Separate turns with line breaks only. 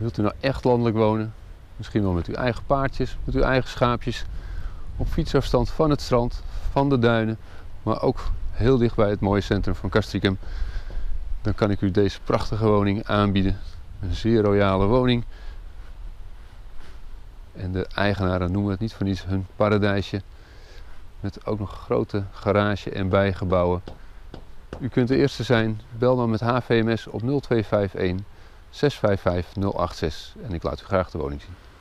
Wilt u nou echt landelijk wonen? Misschien wel met uw eigen paardjes, met uw eigen schaapjes. Op fietsafstand van het strand, van de duinen. Maar ook heel dicht bij het mooie centrum van Castricum. Dan kan ik u deze prachtige woning aanbieden. Een zeer royale woning. En de eigenaren noemen het niet voor niets hun paradijsje. Met ook nog een grote garage en bijgebouwen. U kunt de eerste zijn. Bel dan met HVMS op 0251 655 086 en ik laat u graag de woning zien.